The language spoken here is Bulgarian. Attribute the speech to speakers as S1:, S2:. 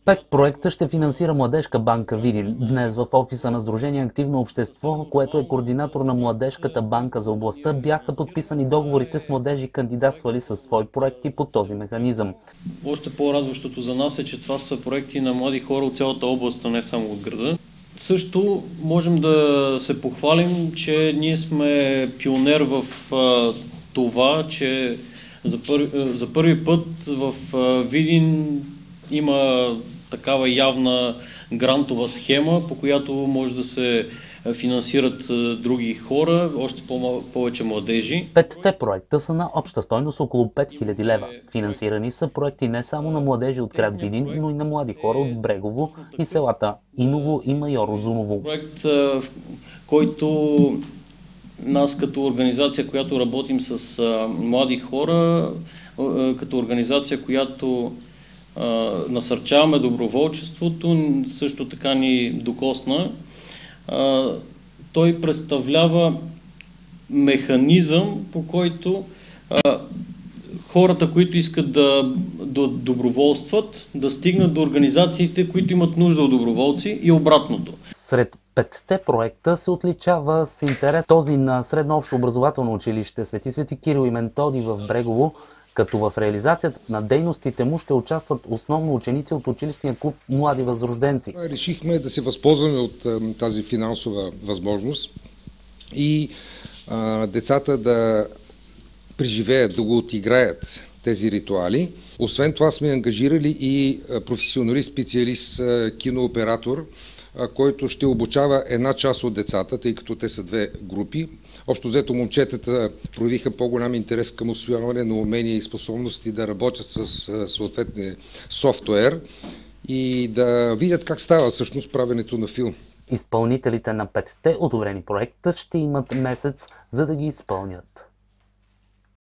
S1: 5 проекта ще финансира Младежка банка Видин. Днес в офиса на Сдружение Активно общество, което е координатор на Младежката банка за областта, бяха подписани договорите с младежи, кандидатствали със свои проекти по този механизъм.
S2: Още по-радващото за нас е, че това са проекти на млади хора от цялата област, а не само от града. Също можем да се похвалим, че ние сме пионер в това, че за първи път в Видин има такава явна грантова схема, по която може да се финансират други хора, още повече младежи.
S1: 5 проекта са на обща стойност около 5000 лева. Финансирани са проекти не само на младежи от град Видин, но и на млади хора от Брегово и селата Иново и Майор Узуново.
S2: Проект, който нас като организация, която работим с млади хора, като организация, която насърчаваме доброволчеството, също така ни докосна. Той представлява механизъм, по който хората, които искат да доброволстват, да стигнат до организациите, които имат нужда от доброволци и обратното.
S1: Сред 5 проекта се отличава с интерес този на Средно общо образователно училище Свети Кирил и Методий в Брегово, като в реализацията на дейностите му ще участват основно ученици от училищния клуб Млади възрожденци.
S3: Решихме да се възползваме от тази финансова възможност и децата да преживеят, да го отиграят тези ритуали. Освен това сме ангажирали и професионалист, специалист, кинооператор, който ще обучава една част от децата, тъй като те са 2 групи. Общо взето момчетата проявиха по-голям интерес към усвояване на умения и способности да работят с съответния софтуер и да видят как става всъщност правенето на филм.
S1: Изпълнителите на 5 одобрени проекта ще имат месец, за да ги изпълнят.